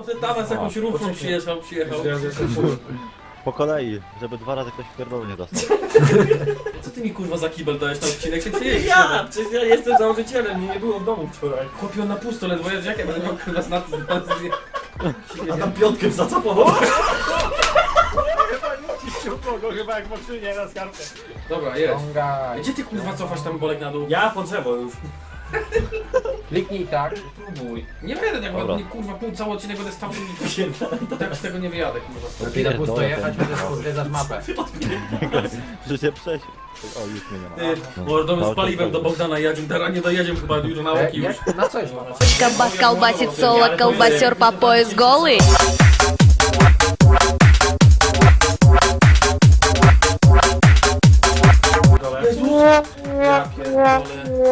Tam z jakąś rufą przyjechał. Po kolei, żeby 2 razy ktoś w pierdolu nie dostał. Co ty mi kurwa za kibel dajesz na odcinek? Ty jeździsz? Ja! Przecież ja jestem założycielem, mnie nie było w domu wczoraj. Chłopie, on na pusto ledwo jedzie, jak ja będę miał kurwa znaty A tam piątkę zacapował. Chyba jak w maszynie na skarpę. Dobra, jedź. Ciągaj. Gdzie ty kurwa cofasz tam Bolek na dół? Ja po drzewo już. Kliknij tak. Próbuj. Nie wyjadę tak Dobra. ładnie, kurwa, pół cały odcinek będę stał i tak z tego nie wyjadę, kurwa. Stąd. Lepiej na pusto jechać, będziesz zwiedzać mapę. Że się przejść. O, już mnie nie ma. Ty, mordowy z paliwem do Bogdana jedziemy, teraz nie dojedziemy chyba już na łoki już. Na coś ma. Колбас колбасит соло, колбасер по пояс голый. Ja pierdolę.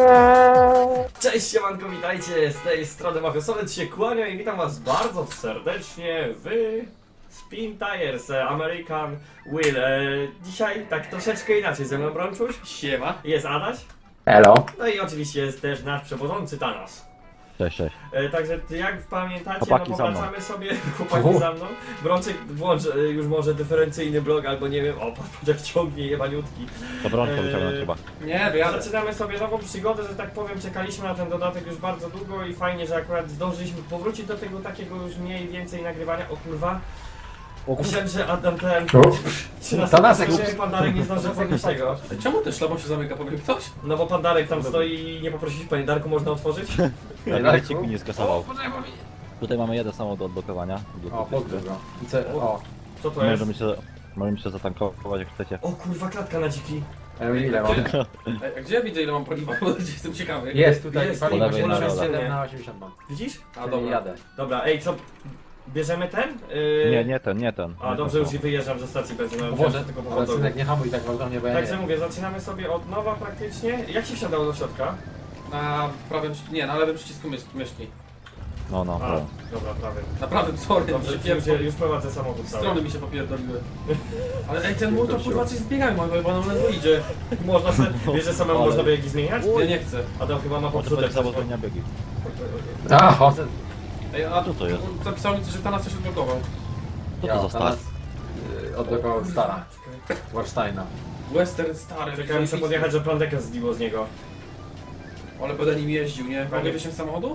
Cześć siemanko, witajcie, z tej strony Mafiosowiec się kłania i witam was bardzo serdecznie w Spin Tires American Wheel. Dzisiaj tak troszeczkę inaczej, ze mną Brączuś, Siema. jest Adaś, Elo. no i oczywiście jest też nasz przewodzący Thanos. Cześć, cześć. Także jak pamiętacie, Chłopaki no za mną. powracamy sobie, chłopaki za mną. Brączek włącz już może dyferencyjny blog albo nie wiem, o patrz jak ciągnie jebaniutki. To brączkę wyciągnąć chyba. Nie, wyjadę. Zaczynamy sobie nową przygodę, że tak powiem, czekaliśmy na ten dodatek już bardzo długo i fajnie, że akurat zdążyliśmy powrócić do tego takiego już mniej więcej nagrywania. O kurwa. Myślałem, że Adam ten... Czy nas Tanasek jak Pandarek nie zdąży podnieść tego. Czemu ten szlabą się zamyka, powie ktoś? No bo Pandarek tam stoi i nie poprosić, panie Darku, można otworzyć? Leci mi nie skasował. Poczekaj, bo mi... Tutaj mamy jeden samochód do odblokowania. O, podgryz go. I co? O. Co to jest? Możemy się zatankować jak chcecie. O kurwa, klatka na dziki. Ile mam? A gdzie ja widzę ile mam paliwa? Bo jestem ciekawy. Jest tutaj Jest, paliwo, po lewej na 87 dole. na 80 mam. Widzisz? A Czyli dobra. jadę. Dobra, ej, co? Bierzemy ten? Nie ten. A Nie dobrze, ten już i wyjeżdżam ze stacji benzynowej. Boże, tylko ale powodu. synek nie hamuj tak gwałtownie, bo ja Także nie. mówię, zaczynamy sobie od nowa praktycznie. Jak się wsiadało do środka? Na prawym, nie, na lewym przycisku myszki. No, A, dobra. dobra, prawy. Na prawym, sorry, Dobrze, mi się już prowadzę samochód cały. strony mi się popierdoliły. Ale ej, ten mur to kurwa coś zbiegają, bo on ledwo idzie. Można sobie, wiesz, że samemu Ale- można biegi zmieniać? Ja nie chcę. Adam chyba ma Może popsute będzie coś. zawodzenia biegi. A, chodzę. Ej, a Co to jest? zapisał mi coś, że Tanas coś odblokował. Co to za start? Odblokował stara. Warsteina. Western stary. Czekałem, muszę podjechać, że plandeka zdjęło z niego. Ale będę nim jeździł, nie? Panie- Mogę wysiąść z samochodu?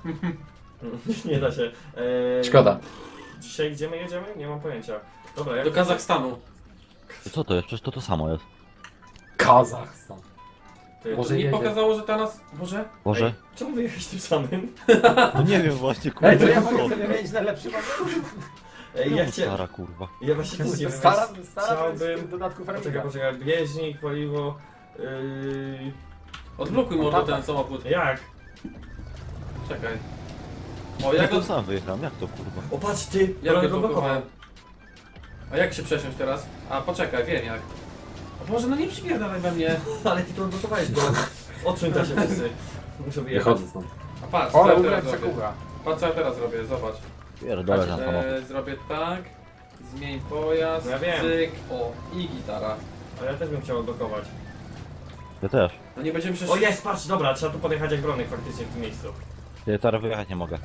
Nie da się. Szkoda. Dzisiaj gdzie my jedziemy? Nie mam pojęcia. Dobra, jak... Do Kazachstanu. Co to jest? Przecież to samo jest. Kazachstan. Ty, Może Mi jedzie. pokazało, że Tanas... Boże? Boże? Ej, czemu wyjechać tym samym? No nie wiem właśnie, kurwa. Ej, to ja mogę sobie mieć najlepszy moment. Ej, ja chciałem... Stara kurwa. Ja właśnie też nie Stara, wiem. stara to jest w Chciałbym... dodatku Poczekaj, Fermiga. poczekaj. Bieżnik, paliwo... Odblokuj może ten samochód. Jak? Czekaj. O, Ja jak tu go... sam wyjechałem, jak to kurwa? O patrz ty! Jak Broń go go blokował. blokowałem? A jak się przesiąść teraz? A, poczekaj, wiem jak. O Boże, no nie przypierdalaj we mnie. Ale ty to odblokowałeś go. Odsuń ta się wszyscy. Muszę wyjechać. Wychodzę stąd. A patrz, O, co ja ale teraz ubrać robię. kucha. Patrz co ja teraz robię, zobacz. Pierdolę ten samochód. Zrobię tak. Zmień pojazd, No ja wiem. cyk, o, i gitara. A ja też bym chciał odblokować. Ja też. No nie będziemy się... O jest, patrz, dobra, trzeba tu podjechać jak Bronek faktycznie w tym miejscu. Ja teraz wyjechać nie mogę.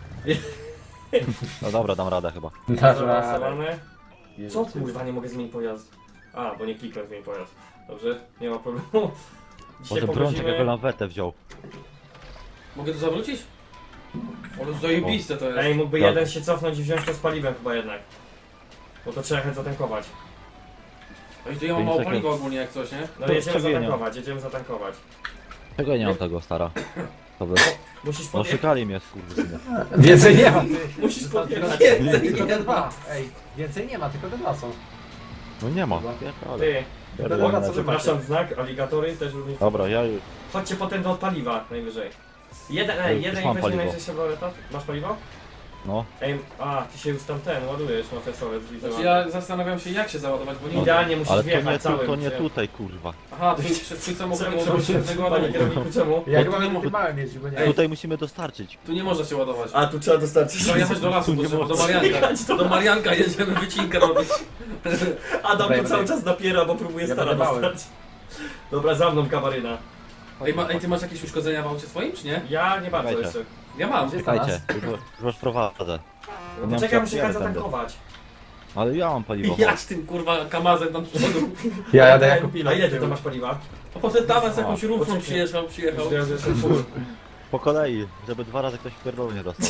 No dobra, dam radę chyba. Dasz radę. Zaawansowane. Co kurwa, nie mogę zmienić pojazd? A, bo nie klikłem zmień pojazd. Dobrze, nie ma problemu. Dzisiaj Może Brączek powrócimy... jakby lawetę wziął. Mogę tu zawrócić? Ale zajebiste to jest. Ej, mógłby Tak. jeden się cofnąć i wziąć to z paliwem chyba jednak. Bo to trzeba jechać zatankować. Ej, to ja mam Pięć mało sekund. paliwa ogólnie jak coś, nie? No To jedziemy przewijanie. zatankować, jedziemy zatankować. Czego ja nie mam tego, stara? Dobra. Musisz No podjechać. szukali mnie, skurwysyny. Więcej nie ma, ty. Musisz podjechać. Tylko te dwa. Ej, więcej nie ma, tylko te dwa są. No nie ma. Ty, Dobra, co przepraszam, znak, aligatory też również. Dobra, ja już. Chodźcie potem do paliwa najwyżej. Jeden, Ja ej, już jeden mam weźmie paliwo. najwyżej Chevroleta. Masz paliwo? No. Ej, a, ty się już tam ten ładujesz, mafiosowiec, widzę. Znaczy ja zastanawiam się jak się załadować, bo nie... Idealnie musisz Ale to wjechać nie, całym. to nie się. tutaj, kurwa. Aha, to jest twój samochód Czemu? nie może być jednego Panie ładunku. kierowniku, czemu? Ja tu chyba nie będę mogę- tym małym jeździł, bo nie. Tutaj musimy dostarczyć. Tu nie można się ładować. A, tu trzeba dostarczyć. Trzeba jechać do lasu, Tu nie bo do można. Marianka. Jechać do Do Marianka jedziemy wycinkę robić. Adam Dobra, tu ja cały będę- czas napiera, bo próbuje Ja stara będę małym. dostać. Dobra, za mną kabaryna. Ej, ty masz jakieś uszkodzenia w aucie swoim, czy nie? Ja nie bardzo Czekajcie. jeszcze. Ja mam. Gdzie- Czekajcie, już was prowadzę. No Nie czekaj, mam muszę jechać tędy. zatankować. Ale ja mam paliwo. Jadź tym kurwa kamazem tam z przodu. Ja jadę jako pilot. A ile z ty tyłu. to masz paliwa? A potem tam z jakąś rufą poczekaj. przyjechał. Już teraz jestem full. Po kolei, żeby 2 razy ktoś w pierdolu nie dostał.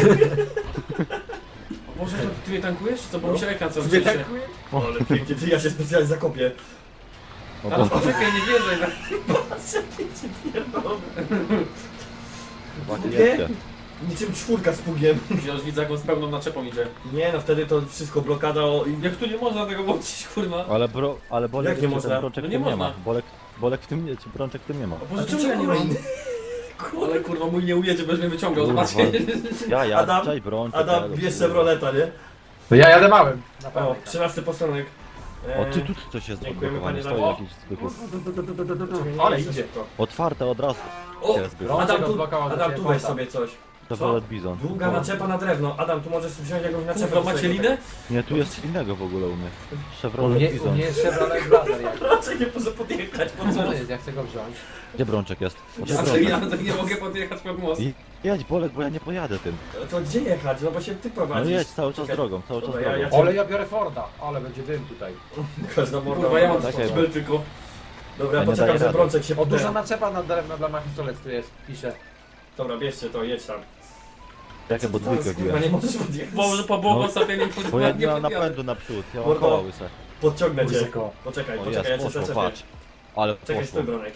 A może to ty mnie tankujesz, czy co? Bo mi się ekran cały Ty czas. tankujesz? Ale pięknie, ty ja się specjalnie zakopię. O, Ale bo poczekaj, nie wierzę. właśnie Nie? jedźcie. Niczym czwórka z pługiem. Ja już widzę, jak on z pełną naczepą idzie. Nie no, wtedy to wszystko blokada o... Jak tu nie można tego włączyć, kurwa? Ale Bolek Jak nie czy można? ten Brączek No w nie tym nie można. ma. Bolek w tym nie, czy Brączek w tym nie ma. O Boże, czemu ja nie mam? Ale kurwa, mój nie ujedzie, będziesz mnie wyciągał, Kurwa. zobaczcie. Ja, Adam, czaj Brączek. Adam, bierz Chevroleta, nie? To ja jadę małym. Na O, pewno. 13 posterunek. O, ty tu coś jest Dziękujemy, odblokowane, panie stoi Dawid. jakiś zwykły. Ale idzie. Otwarte od razu. O, Jest zwykły. Brączek Adam, tu, odblokował Adam, do tu ciebie weź fonta. sobie coś. Chevrolet Bizon. Długa naczepa na drewno. Adam, tu możesz wziąć jakąś naczepę. Kurwa, do macie swojego- linę? Nie, tu jest innego w ogóle u mnie. U Chevrolet mnie, u Bizon. mnie jest Chevrolet Blazer jak. Raczej nie może podjechać po Co co? to jest? Ja chcę go wziąć. Gdzie Brączek jest? O, gdzie Ja Brączek? nie mogę podjechać pod most. Jedź Bolek, bo ja nie pojadę tym. To gdzie jechać? No bo się ty No prowadzisz. jedź cały czas Czekaj. drogą, cały czas Dobra, drogą. Ale ja biorę Forda. Ale będzie dym tutaj. Każda morda. Kurwa, ja mam Tak, taki ja- bel tylko. Dobra, Ja nie poczekam, daję że rady. Brączek się O, duża podda. naczepa na drewno dla Machistolec tu jest. Pisze. Dobra, bierzcie to, jedź tam. Jakie bo dwójkę Kurwa, wbiłem. nie możesz podjechać. Bo po było No, postawienie Bo ja nie nie mam podjadę. napędu naprzód, ja mam Mordo. koła łyse. Podciągnę cię. Ryzyko. Poczekaj, O poczekaj, ja jest, cię poszło, zaczepię. patrz. Ale Czekaj, stój, poszło. Bronek.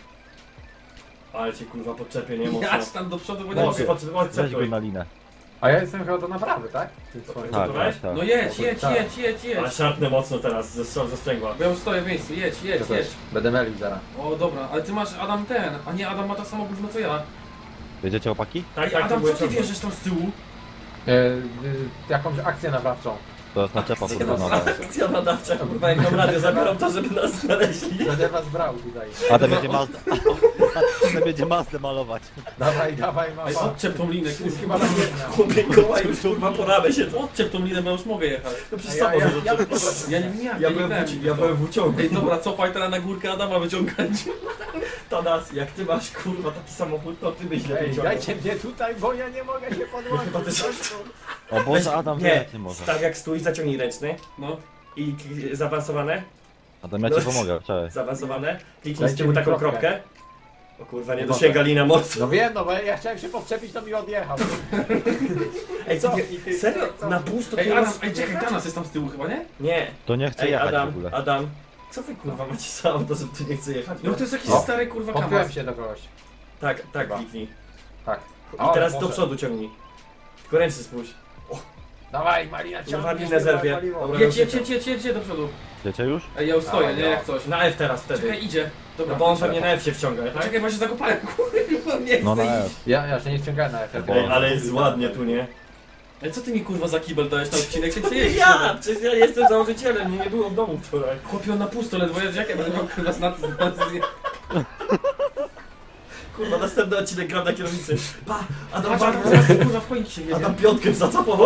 Ale cię kurwa podczepię, nie mocno. Jadź tam do przodu, bo nie No, mogę. Weź go podcepuj. na linę. A ja jestem chyba do naprawy, tak? Ty swoim. Tak, Gotoweś? tak, tak. No jedź, jedź, Tak. jedź, jedź, Ale jedź. szarpnę mocno teraz, ze sprzęgła. Bo ja już stoję w miejscu, jedź, jedź, Ja też. jedź. Będę melił zaraz. O dobra, ale ty masz Adam ten, a nie Adam ma to samo gówno co ja. Jedziecie opaki? Tak, Ej, tak, Adam, były co ty ciągle. wierzysz tam z tyłu? Jakąś akcję naprawczą. To jest naczepa podróżna. Akcja nadawcza, kurwa, jak mam radio, zabieram to, żeby nas znaleźli. Będę was brał tutaj. Adam będzie Mazda. Adam będzie Mazdę malować. Dawaj, dawaj, Ej, mama. odczep tą linę, To jest kurwa. chyba namienna. Chłopie, koła już kurwa poradę się. Odczep tą linę, bo już mogę jechać. No przecież Ja- sam ja- możesz ja- odczepić. Ja nie wiem jak, Ja nie byłem wiem. ja byłem w uciągu. Ej, dobra, cofaj teraz na górkę Adama wyciągać. Tadas, jak ty masz kurwa taki samochód, to ty byś lepiej Ej, ciągnął. dajcie mnie tutaj, bo ja nie mogę się podłączyć. Chyba ty O Boże, Adam Nie, wie, ty może. tak jak stój, zaciągnij ręczny No. i zaawansowane, Adam, ja ci pomogę, cześć. zaawansowane, kliknij z Dajcie tyłu mi taką kropkę. kropkę. O kurwa, nie Nie dosięga lina mocno. No wiem, no bo ja chciałem się podczepić, to mi odjechał. Ej, Co? ty, serio? Na pusto Ej, ty Adam, masz ej, czekaj, podjechać? Tanas jest tam z tyłu chyba, nie? Nie. To nie chcę Ej, jechać w Adam, ogóle. Adam, co wy kurwa macie sam, to że tu nie chce jechać? No to jest jakiś O, stary kurwa Podpiąłem kamaz. się do kogoś. Tak, tak, Chyba. kliknij. Tak. I Ale teraz może. do przodu ciągnij. Tylko ręce spójrz. Dawaj, Marina, Kurwa, ciągnij. linę zerwie. Dobra. Jedź, jedź, jedź, jedź, jedź, jedź do przodu. Wiecie już? Ej, ja już stoję, Dawaj, nie? no. Jak coś. Na F teraz wtedy. Czekaj, idzie. Dobra, No bo on wrócę. pewnie na F się wciąga, tak? Czekaj, bo ja się zakopałem, kurwa, nie No chcę na iść. F. Ja się nie wciągałem na efekt. Ej, ale jest ładnie tu, nie? Ej, co ty mi kurwa za kibel dałeś na odcinek? Ty co jeździsz? Ja! Przecież ja jestem założycielem, mnie nie było w domu wczoraj. Chłopie, on na pusto ledwo jedzie, jak ja będę miał kurwa z Kurwa, następny odcinek gram na kierownicy. Pa! Adam, Patrz, Adam, zaraz kurwa w końcu się jedzie. Adam piątkę zacapował.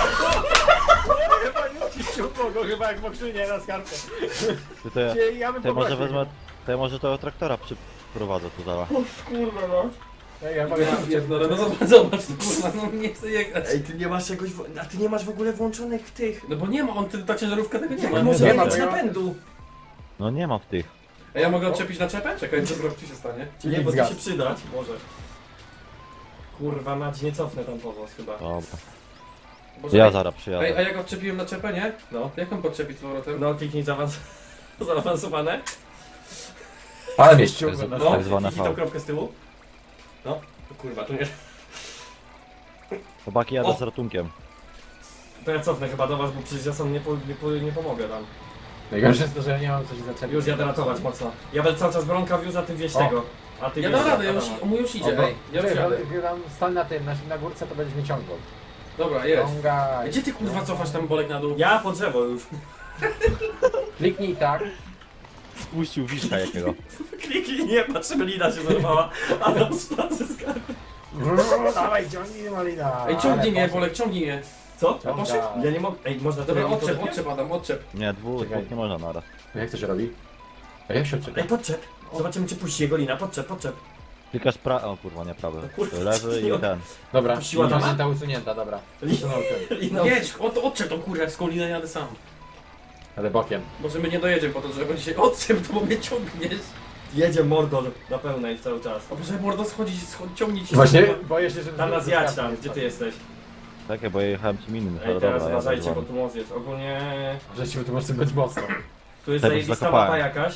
Chyba nie ciścił go, chyba jak w okrzynie na skarpę. Ty to ja, Ja bym to ja może poprosił. wezmę, to ja może tego traktora przyprowadzę tu zaraz. Kurwa, no. Ej, ja Ja mogę pierdolę, no zobacz, kurwa, no nie chcę jechać. Ej, ty nie masz czegoś... A ty nie masz w ogóle włączonych w tych... No bo nie ma, ta ciężarówka tego nie ma. Nie Może ma, nie bo mieć ja- napędu. No nie ma w tych. Ej, ja mogę odczepić na czepę? Czekaj, co zrobić się stanie? Nie, bo to Zgadza. się przydać. Może. Kurwa, mać, nie cofnę tam powóz chyba. Dobra. Boże, Ja ej, zaraz Ej, a przyjadę. jak odczepiłem na czepę, nie? No. Jak mam podczepić z powrotem? No, kliknij zaawansowane. Ale mnie ściągnął. Tak No, zwane kliknij tą V. kropkę z tyłu. No. O kurwa, tu nie... Chłopaki jadę O! z ratunkiem. To ja cofnę chyba do was, bo przecież ja sam nie pomogę tam. Najgorsze jest to, że ja nie mam coś zaczepić. Już jadę ratować mocno. Ja będę cały czas Bronka wiózł, a ty wieź O. tego. A ty Ja wieź dam radę, ja Adama. już, mój już idzie, ej. Ja już jadę. tam stań na tym, na górce, to będziesz mnie ciągnął. Dobra, jedź. Ciągaj. Gdzie ty kurwa cofasz tam bolek na dół? Ja po drzewo już. Kliknij tak. Spuścił wiszka jakiego. Kliknij, nie, patrzymy, lina się zerwała. A tam spadł ze skarby. Dawaj, ciągnij Malina. Ej, ciągnij mnie, bolek, ciągnij mnie. Co? A poszedł? Ja nie mogę. Ej, można Dobra, to odczep, odczep Adam, odczep. Nie, dwóch nie można naraz. Jak to się robi? A jak się odczepia? Ej, podczep. Zobaczymy, czy puści jego lina. Podczep, podczep. Klikasz o kurwa, nie prawy. kurwa, Lewy nie. i ten. Dobra, Siła tam? usunięta, usunięta, dobra. Usunął ten. I no, Jedź, odczep tą kurę, jak z Kolina jadę sam. Ale bokiem. Może my nie dojedziemy po to, że będzie się odczep, to bo mnie ciągniesz. jedzie Mordor na pełnej cały czas. A może mordo ciągnij ci. Właśnie boję się, że... Tam nas jadź tam, gdzie ty jesteś? Czekaj, bo ja jechałem czym innym. Ej, teraz uważajcie, bo bo tu most jest. Ogólnie Żeście tu możecie być mocno. tu jest Teraz zajebista zakopałem. mapa jakaś.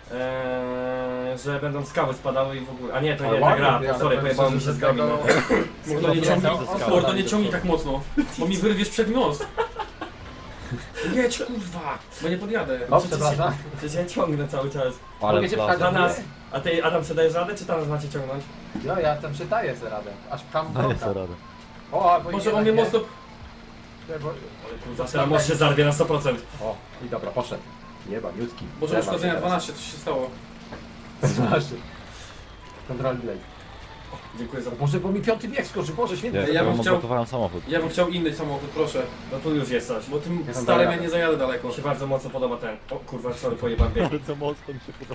Że będą skały spadały i w ogóle. A nie, to Ale nie ta ładnie, gra, ale sorry, powiem pojebało mi szczerze, się z że kabiny. tego- Mordo nie ciągnij, Mordo, mordo nie ciągnij tak mocno, bo mi wyrwiesz przed most. Jedź kurwa, bo nie podjadę. O, przepraszam. Przecież ja ciągnę cały czas. Ale Mogę cię dla- pchać Dla do nas. góry? A ty Adam sobie dajesz radę, czy tam nas macie ciągnąć? No ja tam czytaję sobie radę. Aż pcham Daję bronka. sobie radę. O, bo Może idzie on mnie takie- mocno... Kurwa, teraz most się zarwie na 100%. O, i dobra, poszedł. Jebaniutki. Może uszkodzenia 12, coś się stało. 12. Control delay. Dziękuję za... Może bo mi piąty bieg skoczy, Boże święty. Ja, Ja ja bym chciał- blokowałem samochód. Ja bym chciał inny samochód, proszę. No tu już jest coś. Bo tym Ja tam starym daję ja nie zajadę daleko. Mi się bardzo mocno podoba ten. O kurwa, sorry, pojebam bieg. Ale co mocno mi się podoba.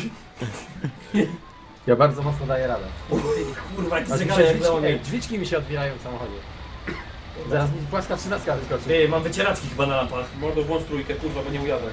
Ja bardzo mocno daję radę. Kurwa, jaki Aż mi się zegarek jak drzwiczki, Leonie. drzwiczki mi się otwierają w samochodzie. Zaraz mi płaska 13 wyskoczy. Ty, mam wycieraczki chyba na lampach. Mordo, włącz trójkę, kurwa, bo nie ujadę.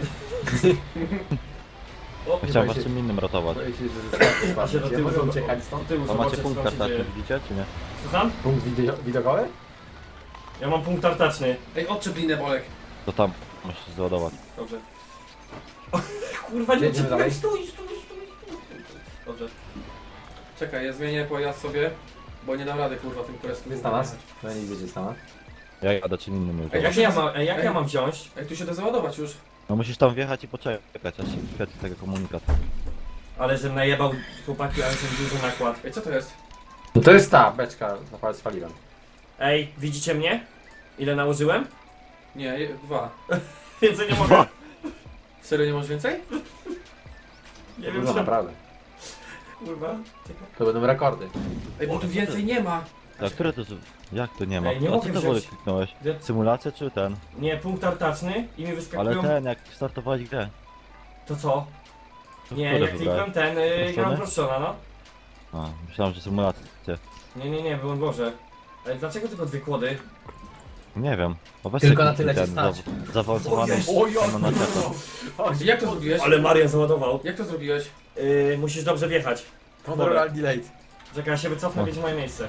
O, Chciałem boję was się. czym innym ratować. Boję się, że zostanie się do spadnie. Ja tyłu mogę zobaczy- uciekać stąd. tyłu To macie zobaczę, punkt co tam się kartaczny, dzieje. widzicie czy nie? Słucham? Punkt widokowy? Ja mam punkt tartaczny. Ej, odczep linę, Bolek. To tam musisz załadować. Dobrze, Kurwa, nie Jedziemy dalej. stój. dobrze. Czekaj, ja zmienię pojazd sobie, bo nie dam rady, kurwa, tym kreskiem. Jest na nas? No nie widzę, jest na nas. Ja jadę czym innym już. Ej, Jak ja mam wziąć? Ej, tu się da załadować już. No musisz tam wjechać i poczekać, aż się wyświetli tego komunikat. Ale żem najebał chłopaki, ale żem duży nakład. Ej, co to jest? No to jest ta beczka na palec paliwem. Ej, widzicie mnie? Ile nałożyłem? Nie, 2. Więcej nie mogę. Serio nie masz więcej? Nie wiem No co. naprawdę. Kurwa. To będą rekordy. Ej, bo tu więcej nie ma. A które to... Jak to nie ma? Ej, nie A mogę co to wziąć. wody kliknąłeś? Gdzie- Symulację czy ten? Nie, punkt tartaczny i mi Ale wyskakują... ten, jak startowałeś grę. To co? To Nie, które jak klikłem ten, gram proszona, no. A, myślałem, że symulację. Nie, było Boże. Ale dlaczego tylko dwie kłody? Nie wiem. O, weź Tylko sobie na tyle ten ci stać. Zaawansowany O naczepę. Jak to zrobiłeś? Ale Marian załadował. Jak to zrobiłeś? Musisz dobrze wjechać. Control delay. Czekaj, ja się wycofnę, No. będzie moje miejsce.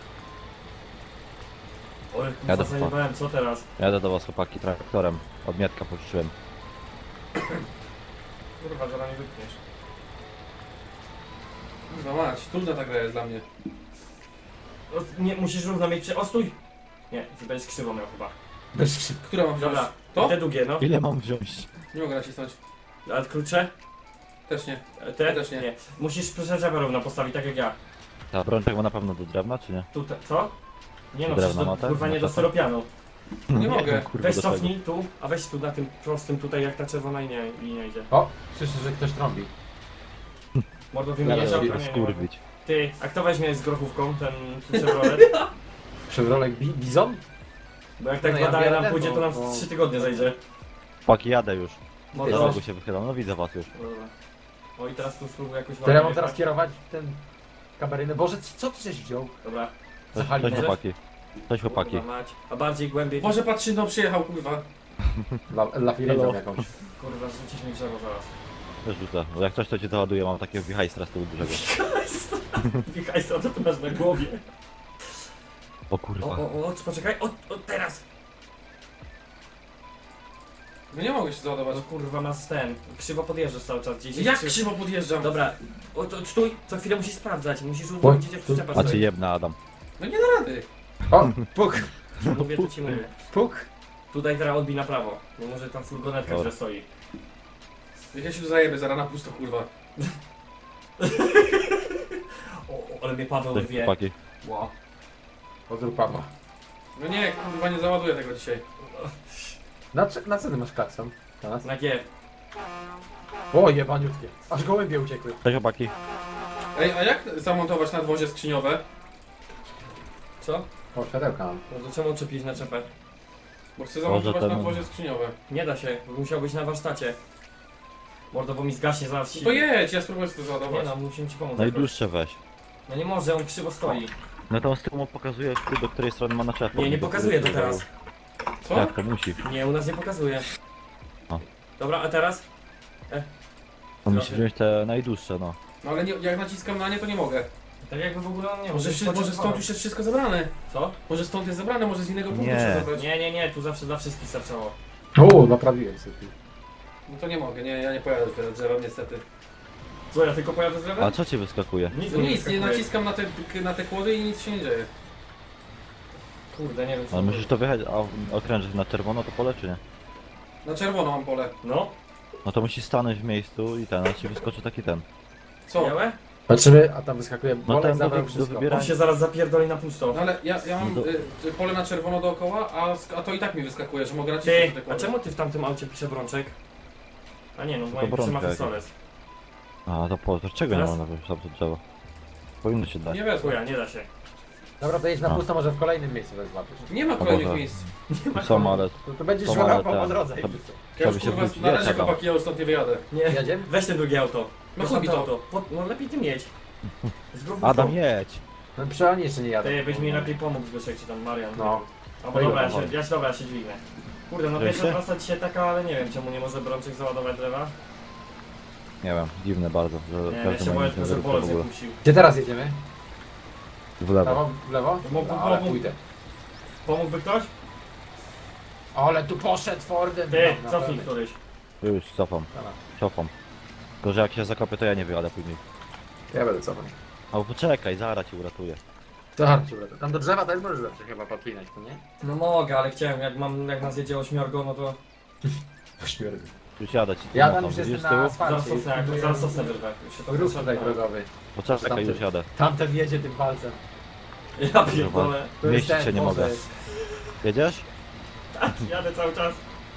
Oj, Jadę kurwa, w zajebałem, co teraz? Jadę do was chłopaki traktorem. Od Mietka pożyczyłem. Kurwa, zaraz mnie wypchniesz. Kurwa mać, trudna ta gra jest dla mnie. O, nie, musisz równo mieć O, stój! Nie, ty będziesz krzywo miał chyba. Która mam wziąć? Dobra, To? te długie, no. Ile mam wziąć? Nie mogę nacisnąć. A klucze? Też nie. Te? Ja też nie. Musisz przyczepę równo postawić, tak jak ja. Ta brączek ma na pewno do drewna, czy nie? Tutaj, co? Nie no, Drewna przecież ma, do, tak? kurwa nie do Ma styropianu. Nie mogę. wiem, kurwa, Weź do czego. cofnij tu, a weź tu na tym prostym tutaj, jak ta czerwona linia idzie. O, słyszę, że ktoś trąbi. Mordo Ja wymieniasz to auto? Nie, nie, skurwić. Ty, a kto weźmie z grochówką ten Chevrolet? Chevrolet Bizon? Bo jak tak No ja badaje biorę nam ten, pójdzie, to nam bo- 3 tygodnie zajdzie. Chłopaki, jadę już. Ja Mordo. tego się wychylam, no widzę was już. Dobra. O i teraz tu spróbuję jakoś To ja mam ładnie teraz jechać. kierować ten kabarynę. Boże, co ty żeś wziął? Dobra. Cześć Zahalinę? chłopaki. Cześć chłopaki. Kurwa mać. A bardziej głębiej. Boże, patrz, no przyjechał, kurwa. Dla firmy Hello. jakąś. Kurwa, rzucisz mi drzewo zaraz. Też rzucę. Bo jak coś to cię załaduję, mam takiego wichajstra z tyłu dużego. Wichajstra, co ty masz na głowie? O kurwa. Poczekaj, o, teraz! No nie mogę się załadować. No kurwa, masz ten. Krzywo podjeżdżasz cały czas gdzieś. Jak krzywo podjeżdżam? Dobra, to stój, co chwilę musisz sprawdzać, musisz Oj, uważać, gdzie przyczepa A czy stoi. jebna Adam? No nie da rady. O, puk, Mówię, to ci mówię. puk. Tutaj teraz odbij na prawo, bo może tam furgonetka Dobra. źle stoi. Jak ja się tu zajebę, zaraz na pusto, kurwa. Ale mnie Paweł Cześć rwie. chłopaki. Wow. Pozdrów Pawła. No nie, kurwa, nie załaduję tego dzisiaj. Na co ty masz klakson? Na nas? Na G. O, jebaniutkie. Aż gołębie uciekły. Cześć chłopaki. Ej, a jak zamontować nadwozie skrzyniowre? Co? O, światełka mam. No to czemu czepić na czepę? Bo chcę zamontować ten- nadwozie skrzyniowre. Nie da się, bo musiał być na warsztacie. Mordo, bo mi zgaśnie zaraz No silnik. to jedź, ja spróbuję sobie to Nie załadować. no, musimy ci pomóc. jakoś. Najdłuższe weź. No nie może, on krzywo stoi. No to on z tyłu mu pokazuje, do której strony ma naczepę. Nie, nie pokazuje to teraz. Co? Jak to musi? Nie, u nas nie pokazuje. O. Dobra, a teraz? On musi wziąć te najdłuższe, no. No ale nie, jak naciskam na nie, to nie mogę. Tak jakby w ogóle on nie Może stąd już jest wszystko zebrane. Co? Może stąd jest zebrane, może z innego punktu Nie. trzeba zebrać. Nie, tu zawsze dla wszystkich starczało. O, naprawiłem sobie. No to nie mogę, nie, ja nie pojadę z drzewem niestety. Co, ja tylko pojadę z A lewem? co ci wyskakuje? Nic No mi nic, nie wyskakuje. naciskam na te kłody i nic się nie dzieje. Kurde, nie wiem co. Ale musisz to wyjechać, a okrężyć na czerwono to pole, czy nie? Na czerwono mam pole. No? No to musisz stanąć w miejscu i ten, a ci wyskoczy taki ten. Co? Białe? Patrzymy, a tam wyskakuje No bolek, ten zabrał do wszystko. wybierania. On się zaraz zapierdoli na pusto. No ale ja mam No to- pole na czerwono dookoła, a to i tak mi wyskakuje, że mogę nacisnąć Ty, te a kłody. czemu ty w tamtym aucie pisze Brączek? A nie, no w To moim pisze Brączek. Mafisoles. A to czego nie Teraz? można wziąć to drzewo? Powinno się dać. Nie wezmę. Chuja, nie da się. Dobra, to jedź na A. pusto, może w kolejnym miejscu złapiesz. Nie ma kolejnych Boże. miejsc. Są, ale No to będziesz To szukał ale po ten- drodze i to- wszystko. Ja już Trzeba się kurwa, wrócić, na razie wiesz, chłopaki, ja już stąd nie wyjadę. Nie, Jedziemy? weź ten drugie auto. No Weź chuj mi tamte to. auto. No lepiej tym jedź. Z grupą. Adam jedź! No przecież oni jeszcze nie jadą. Ty byś mi lepiej pomógł Zbyszek czy tam Marian. No. Albo No i dobra, ja dobra. się, dobra, ja się dźwignę. Kurde, no Wiesz pierwsza się? trasa dzisiaj taka, ale nie wiem czemu nie może Brączek załadować drzewa. Nie wiem, dziwne bardzo, że Nie, ja każdy się ma boję inny tylko, że wyrób w bolec nie ogóle. puścił. Gdzie teraz jedziemy? W lewo. Prawo? W lewo? Mógł- No, ale mógł- pójdę. Pomógłby ktoś? Ale tu poszedł Fordem. Ty, No, cofnij naprawdę. któryś. Już, cofam, Dobra. cofam. Tylko, że jak się zakopię, to ja nie wyjadę później. Ja będę cofał. A poczekaj, zaraz ci uratuję. To harciu, tam do drzewa też możesz zawsze chyba podpinać, to nie? No mogę, ale chciałem, jak nas jedzie ośmiorgo, no to... Pośmierdzę. Już jadę ci tu Ja tam mocno, już widzisz jestem z tyłu? na Zaraz asfalcie. sosnę, zaraz sosnę wyrwę. Już się to Ruch potrzebne. tutaj drogowy. Poczekaj, już jadę. Tamten jedzie tym palcem. Ja pierdolę. To jest Mieścić ten, się nie Boże. mogę. Jedziesz? Tak, jadę cały czas.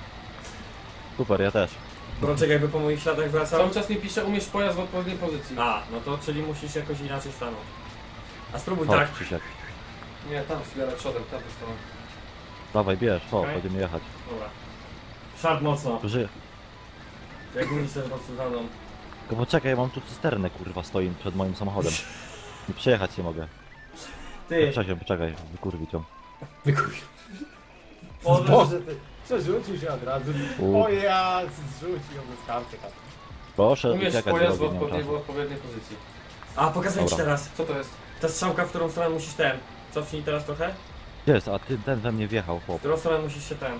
Super, ja też. Brączek jakby po moich śladach wracał. Cały czas mi pisze, umiesz pojazd w odpowiedniej pozycji. A, no to czyli musisz jakoś inaczej stanąć. A spróbuj Chodź, tak. Krzysiek. Nie, tam zbiera przodem, tam stronę. Dawaj, bierz, Okej. będziemy jechać. Dobra. Szarp mocno. Żyję. Jak mi sobie mocno zadą. Tylko poczekaj, mam tu cysternę, kurwa, stoi przed moim samochodem. I przejechać nie mogę. Ty, Poczekaj, wykurwić ją. Wykurwił. Boże. Boże, ty przerzucił się od razu. U. O ja, zrzucił ją bez karty. Proszę, Umiesz uciekać pojazd w drogi, nie mam odpowiedniej, w czasu. odpowiedniej pozycji. A, pokazuję ci Dobra. teraz. Co to jest? Ta strzałka, w którą stronę musisz ten. Cofnij teraz trochę. Gdzie jest? A ty, ten we mnie wjechał, W chłop. którą stronę musisz się ten.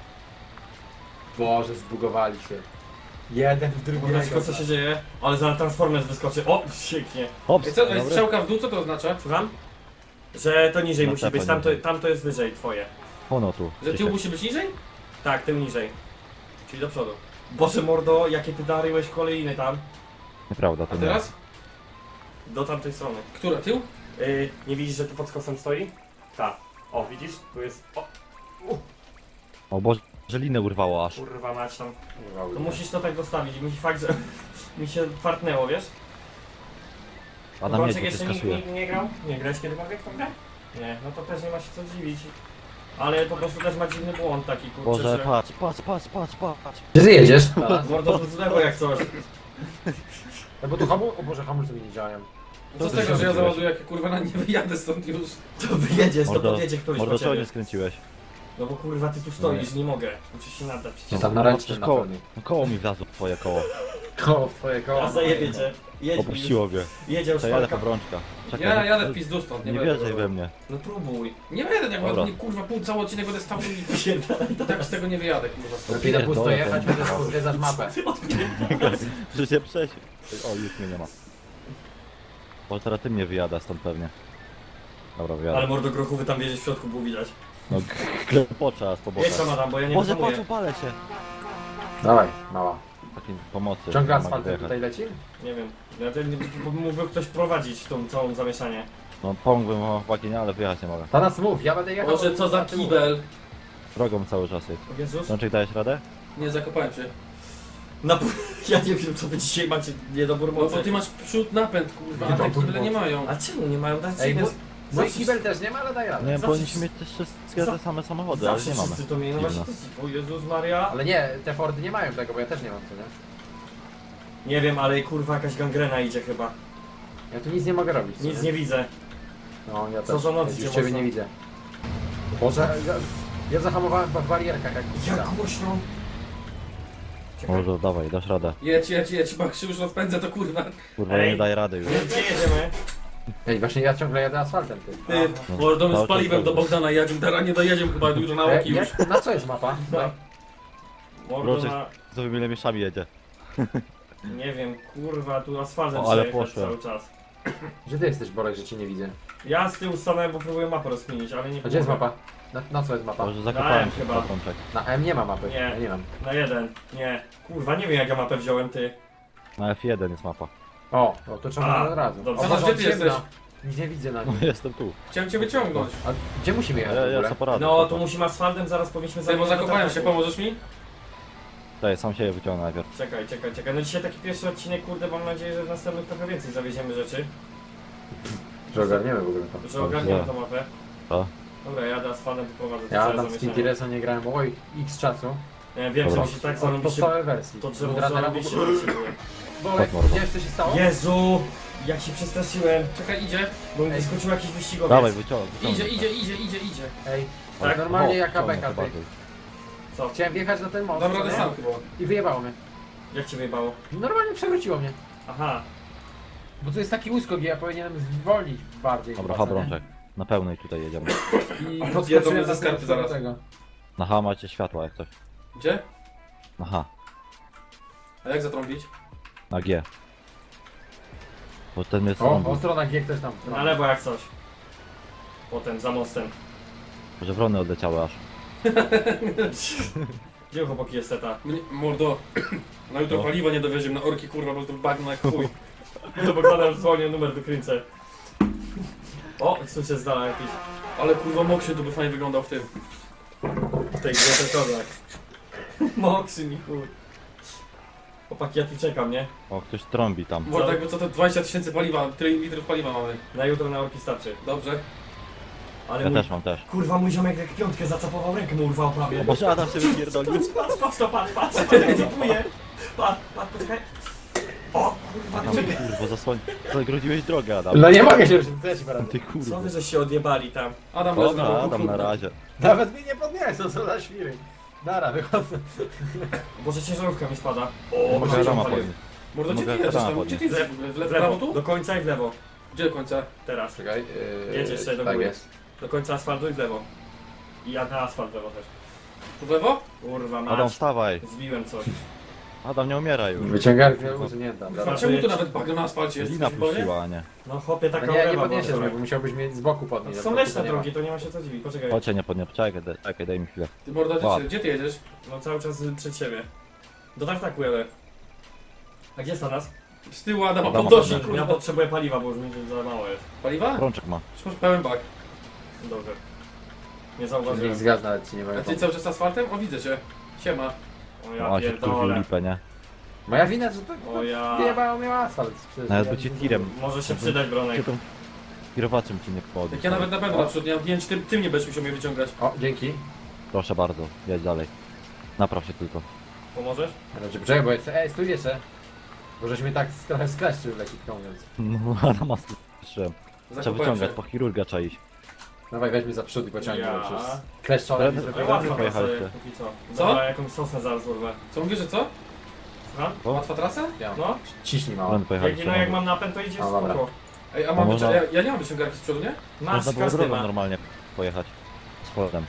Boże, zbugowali się. Jeden w drugiego. Pokażę co się dzieje. Ale zaraz Transformers wyskoczy. O, pięknie. Hops, Ej, co, ej, dobry. strzałka w dół, co to oznacza? Słucham? Że to niżej No musi tepa być, niżej. tamto jest wyżej, twoje. Ono tu. Że tył Krzysiek. musi być niżej? Tak, tył niżej. Czyli do przodu. Boże mordo, jakie ty daryłeś kolejny tam. Nieprawda, to A nie. teraz? Do tamtej strony. Która? Tył? Nie widzisz, że tu pod skosem stoi? Tak. O, widzisz? Tu jest... O, O Boże, że linę urwało aż. kurwa mać tam. To musisz to tak dostawić. Mi fakt, że... mi się fartnęło, wiesz? Adam Brączek jedź, bo cię jeszcze skasuje. nikt nie grał? Nie grałeś kiedykolwiek w tą grę? Nie, no to też nie ma się co dziwić. Ale po prostu też ma dziwny błąd taki, kurczę, Boże, że... patrz. Gdzie ty jedziesz? Mordo tu z lewo jak coś. No bo tu hamulce, o Boże, hamulce mi nie działają. Co z ty tego, że ja zrobiłeś? załaduję, jak kurwa nie wyjadę stąd już. To wyjedziesz, to Mordo, podjedzie któryś po Mordo, czego ciebie. nie skręciłeś? No bo kurwa ty tu stoisz, nie mogę. Musisz się nadać No przecież. tam na ręcznym na koło, pewno. no koło mi wlazło w twoje koło. Koło w twoje koło. Ja zajebię cię. Jedź, Opuściło mnie. jedzie już To jadę po szparka. brączka. Czekaj, Ja no, jadę w pizdu stąd, nie będę wierzaj próbował. we mnie. No próbuj. Nie będę, jak Dobra. ładnie, kurwa, cały odcinek będę stał i Pierdalaj to. tak z tego nie wyjadę, kurwa, stąd. Lepiej na pusto Pierdolę, jechać, ten- będę zwiedzać mapę. Że się przejść. O, już mnie nie ma. Bo teraz ty mnie wyjada stąd pewnie. Dobra, Ale wyjadę. mordo grochówy tam wiedzieć w środku było widać. No, klepocza aż po Jedź tam bokach. Adam, bo ja nie Boże, patrz, wyhamuję. opalę się. Dawaj, mała. Takiej pomocy. Ciągle nie mogę asfaltem wyjechać. tutaj leci? Nie wiem. Mógłby ktoś prowadzić tą całą zamieszanie. No, pomógłbym chłopaki, nie, ale wyjechać nie mogę. Teraz mów, ja będę jechał. Boże, co za kibel. Drogą cały czas jest. O Jezus. Brączek, dajesz radę? Nie, zakopałem się. Ja nie wiem co wy dzisiaj macie niedobór No mocy. bo ty masz przód napęd, kurwa, a Nie te dobór kible nie mocy. mają. A czemu nie mają dać Ej, inne- mój zawsze- kibel też nie ma, ale daj radę. Nie, Zawsze- powinniśmy mieć też wszystkie te same samochody, ale Zawsze nie mamy. wszyscy to mieli, no właśnie Dziwne. to jest- o Jezus Maria. Ale nie, te Fordy nie mają tego, bo ja też nie mam, co nie? Nie wiem, ale kurwa jakaś gangrena idzie chyba. Ja tu nic nie mogę robić. co Nic nie widzę. No, ja Co też. za noc Już idzie ciebie mocno. nie widzę. Boże, ja zahamowałem w barierkach jak Jak głośno. Czekaj. Może dawaj, dasz radę. Jedź, bo jak się już rozpędzę, to kurwa. Kurwa, Ej. nie daje rady już. Gdzie jedziemy? Ej, właśnie ja ciągle jadę asfaltem, ty. Ty, mordo, my z paliwem do Bogdana jedziemy, teraz nie dojedziemy chyba dużo na łoki już. Na co jest mapa? Mordo Proszę. na... Z nowymi lemieszami jedzie. Nie wiem, kurwa, tu asfaltem O, ale przejechać poszłem. cały czas. Gdzie ty jesteś, Borek, że cię nie widzę? Ja z tyłu stanąłem, bo próbuję mapę rozkminić, ale nie A gdzie jest pomogę. mapa? Na co jest mapa? Może zakopałem się chyba. chyba. Pączek. Na M nie ma mapy. Nie. Ja nie mam. Na jeden. Nie. Kurwa, nie wiem jak ja mapę wziąłem, ty. Na F1 jest mapa. O, no to trzeba A, od razu. dobrze. O, Zobacz, Boże, gdzie ty ciemno. jesteś? Nic nie widzę na No nim. jestem tu. Chciałem cię wyciągnąć. A gdzie musimy jechać w Ja ogóle? sobie poradzę. No, to musimy asfaltem, zaraz powinniśmy Ty, bo zajść zakopałem się, pomożesz mi? Daj, sam siebie wyciągnę najpierw. Czekaj. No dzisiaj taki pierwszy odcinek, kurde, mam nadzieję, że w następnych trochę więcej zawieziemy rzeczy. Że ogarniemy w ogóle to. Że ogarniemy Dobrze. tą mapę. To? Dobra, jadę asfaltem, poprowadzę to Ja całe tam z zamieszanie. Pinteresta nie grałem, oj, x czasu. Ja wiem, że Dobra. mi się tak Od zarobiście... podstawowej wersji. To drzewo Radera w zarobiście ogóle. potrzebuje. Borek, Chodź, mordo. widziałeś co się stało? Jezu! Jak się przestraszyłem, Czekaj, idzie. bo mi Ej. wyskoczył jakiś wyścigowiec. Dawaj, wyciągnę. Idzie. Ej, Tak? normalnie jaka beka, ty. Co? Chciałem wjechać na ten most, Dam co radę nie? sam chyba. I wyjebało mnie. Jak cię wyjebało? Normalnie przewróciło mnie. Aha. Bo to jest taki uskok i ja powinienem zwolnić bardziej. Dobra, chyba, co nie? Brączek. Na pełnej tutaj jedziemy. I Jedą podskoczyłem mnie ze na skarpy zaraz. tego. Na H macie światła jak coś. Gdzie? Na H. A jak zatrąbić? Na G. Bo ten jest O, strona G ktoś tam. Na lewo jak coś. Potem, za mostem. że wrony odleciały aż. Gdzie chłopaki jest seta? Mordo. Na jutro No. paliwa nie dowieziemy, na orki kurwa, po prostu bagno jak chuj. To Bogdana dzwonię, numer wykręcę. O, słyszę z dala jakiś. Ale kurwa Moksiu to by fajnie wyglądał w tym. W tej grze ten kozak. Moksy mi chuj. Chłopaki, ja tu czekam, nie? O, ktoś trąbi tam. Mordo, jakby co to 20 000 paliwa, tyle litrów paliwa mamy. Na jutro na orki starczy. Dobrze. Ale Ja mój... też mam też. Kurwa, mój ziomek jak piątkę zacapował, rękę mu urwał prawie. O Boże, Adam się wypierdolił. Patrz, jak cytuję. Patrz, poczekaj. O, kurwa, Adam, czekaj. kurwa, zagrodziłeś drogę, Adam. No nie mogę się już też poradzę. Ty Co kurwa. wy, żeś się odjebali tam? Adam leży na Dobra, boku, Adam kurwa. na razie. Nawet mnie nie podniosą, co za świry. Dara, wychodzę. Boże, ciężarówka mi spada. Mogę Boże, Adama palił. podnieść. Mordo, gdzie ty Mogę jedziesz Adama tam? Gdzie podnieść. ty jedziesz w ogóle? W W lewo, prawo lewo, tu? do końca i w lewo. Gdzie do końca? Teraz. Czekaj. Jedź jeszcze do tak góry. jest. Do końca asfaltu i w lewo. I ja na asfalt w lewo też. Tu w lewo? Kurwa, Adam, mać. wstawaj. Zbiłem coś. Adam, nie umieraj już. Wyciągarka usunięta. A Dobra. czemu tu nawet bagno na asfalcie jest? Lina Coś boję? puściła, a nie. No chłopie, A taka nie, nie ulewa podniesiesz była mnie, bo wczoraj. musiałbyś mnie z boku podnieść. No, są leśne drogi, to nie ma się co dziwić. Poczekaj. Chodźcie, nie podnie. Czekaj, daj mi chwilę. Ty mordo, Łap. gdzie ty jedziesz? No cały czas przed siebie. Do tartaku jadę. A gdzie jest nas? Z tyłu Adama Adama podnosi, Ja kurwa. potrzebuję paliwa, bo już mi za mało jest. Paliwa? Brączek ma. Już masz pełen bak. Dobrze. Nie Niech zauważyłem. zgaz nawet ci nie A mogę ty pomóc. cały czas asfaltem? O, widzę cię. Siema. O ja O, się kurwił pierdolę. lipę, nie? Moja wina, że to O ja. wyjebało mnie asfalt. Przecież Nawet ja- by ci tirem. Może się przydać, Bronek. Czy tą kierowaczem ci nie podnieść. Jak ja nawet na pewno naprzód nie wiem, czy ty mnie będziesz musiał mnie wyciągać. O, dzięki. Proszę bardzo, jedź dalej. Napraw się tylko. Pomożesz? Znaczy, poczekaj, bo jest... stój jeszcze. Bo żeś mnie tak trochę skleszczył, lekko mówiąc. No, Adam ma strzem. Trzeba Zakopałem wyciągać, się. po chirurga trzeba iść. Dawaj, weź mnie za przód i pociągnij, Ja. bo przecież kleszczone mi Ale- No zrobię. Dobra, łatwo pojechaliście. sobie, póki co. Co? Dobra, jakąś sosnę zaraz urwę. Co mówisz, że co? Słucham? O, Łatwa trasa? Ja. No, Ciśnij mało. Brączek jak, pojechaliście. no jak mam napęd, to idzie A, dobra. spoko. Ej, a A mam można- ja nie mam wyciągarki z przodu, nie? Masz, Można było każdy drogą ma. normalnie pojechać. Z powrotem.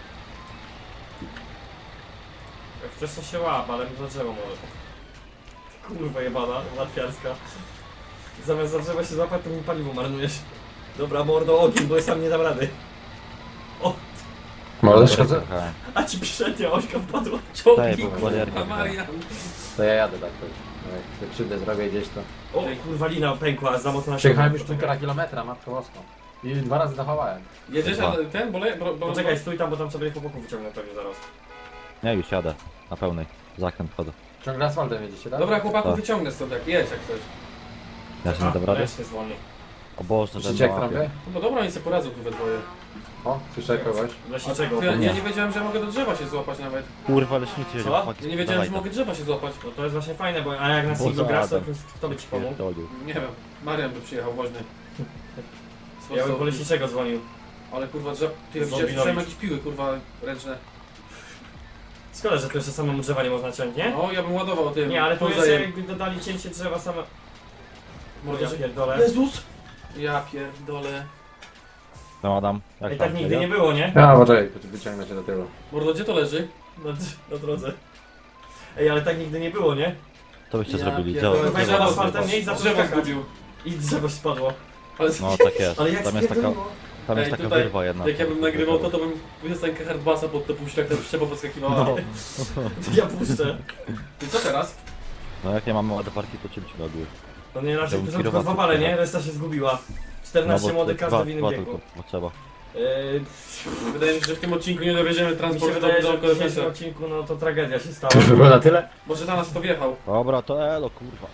Jak chcesz to się łap, ale za drzewo może. Kurwa jebana, łatwiarska. Zamiast za drzewo się złapać, to mi paliwo marnujesz. Dobra, mordo, ogień, bo ja sam nie dam rady. O, Możesz? Pojechałem. a ci przednia ośka wpadła. Ciągnij, Daj, bo kurwa, barierkę Marian. To ja jadę tak. No, jak sobie krzywdę zrobię gdzieś, to... O, kurwa, lina pękła, za mocno na Przejechałem już 1,5 kilometra, matko boską. I 2 razy dachowałem. Jedziesz, a ten, bo... Poczekaj, stój tam, bo tam sobie chłopaków wyciągnę pewnie zaraz. Nie, już jadę. Na pełnej. Zakręt wchodzę. Ciągle asfaltem jedziecie, tak? Dobra, chłopaku, Tak. wyciągnę stąd, jak jedź, jak chcesz. Ja się nie dam rady. Ręcznie zwolni. O Boże, ten Słyszycie jak mapie. trafię? No dobra, oni sobie poradzą tu we dwoje. O, słyszę kogoś. Leśniczego. To ja nie wiedziałem, że mogę do drzewa się złapać nawet. Kurwa, leśnicy, Co? fuck. Ja nie wiedziałem, że mogę drzewa się złapać. No to jest właśnie fajne, bo a jak na Boże, single grasz, to Adam. kto by ci pomógł? Pierdolił. Nie wiem, Marian by przyjechał woźny. Ja bym po leśniczego dzwonił. Ale kurwa drzew... Ty, Zombie słyszałem robić. jakieś piły, kurwa, ręczne. Szkoda, że to jeszcze samemu drzewa nie można ciąć, nie? No, ja bym ładował tym. Nie, ale to jeszcze Pozajem. jakby dodali cięcie drzewa same... Mordo, Ja że... pierdolę. Jezus! Ja pierdolę. No Adam, jak I tam? tak nigdy nie było, nie? A, poczekaj, wyciągnę cię do tyłu. Mordo, gdzie to leży? Na drodze. Ej, ale tak nigdy nie było, nie? To byście Ja zrobili. pierdolę. Dzieło- Weź dzieło- na asfaltem, nie? I zaczął Drzewo skakać. zgubił. I drzewo się spadło. Ale No tak jest. Ale jak Tam jest taka, spierdoliło? tam jest Ej, taka tutaj, wyrwa jedna. jak ja bym nagrywał to bym piosenkę Hardbassa pod to puścił, jak ta przyczepa podskakiwała. No. To ja puszczę. I co teraz? No jak nie mamy ładowarki, to czym ci robił? No nie, raczej Chciałbym to tylko kierowcę dwa bale, nie? przyjechać. Reszta się zgubiła. 14 młodych, każdy w innym wieku. tylko, bo trzeba. Wydaje mi się, że w tym odcinku nie dowieziemy Mi się transportu wydaje, do że w dzisiejszym Koleżeńca. odcinku no to tragedia się stała. Już by było na tyle? Może na nas to wjechał. Dobra, to elo, kurwa.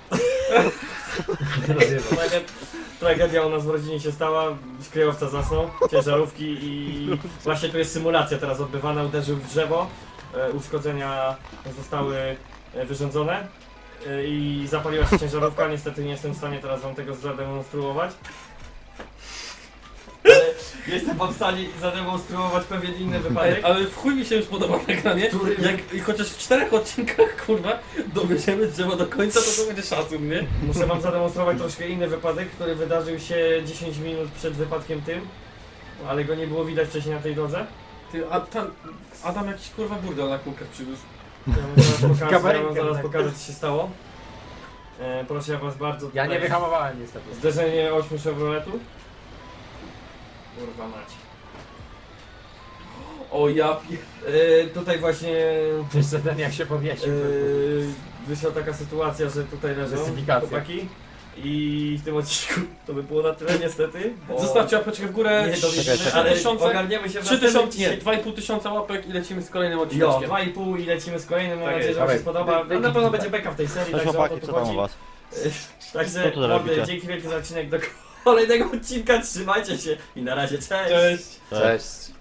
Tragedia u nas w rodzinie się stała, kryjowca zasnął, ciężarówki i właśnie tu jest symulacja teraz odbywana, uderzył w drzewo, uszkodzenia zostały wyrządzone i zapaliła się ciężarówka, niestety nie jestem w stanie teraz wam tego zademonstruować. Ale jestem wam w stanie zademonstruować pewien inny Ej, wypadek. ale w chuj mi się już podoba nagranie. Który- Jak i chociaż w 4 odcinkach, kurwa, dowieziemy drzewo do końca, to będzie szacun, nie? Muszę wam zademonstrować troszkę inny wypadek, który wydarzył się 10 minut przed wypadkiem tym, ale go nie było widać wcześniej na tej drodze. Ty, Adam jakiś kurwa burdel na kółkach przywiózł. Ja wam zaraz pokażę, ja wam Kamerkę zaraz tak. pokażę co się stało. Proszę was bardzo. Ja tutaj nie wyhamowałem niestety. Zderzenie 8 Chevroletów. Kurwa mać. O ja Tutaj właśnie Jeszcze ten jak się powiesił. wyszła taka sytuacja, że tutaj leżą Justyfikacja. chłopaki. I w tym odcinku to by było na tyle niestety. Bo Zostawcie łapeczkę w górę. nie dowiedzieliśmy, Czekaj, ale 3000, ogarniemy się w 3000, nie, następnym 2,5 tysiąca łapek i lecimy z kolejnym Jo, odcinkiem. 2,5 i lecimy z kolejnym, mam Tak nadzieję, jest. że wam się Dawaj, spodoba. wy- Na pewno wy- będzie beka w tej serii, Cześć także o to chłopaki, tu co tam chodzi. u was? Także Co tu mordy, robicie? dzięki wielkie za odcinek, do kolejnego odcinka, trzymajcie się i na razie, cześć! Cześć. Cześć.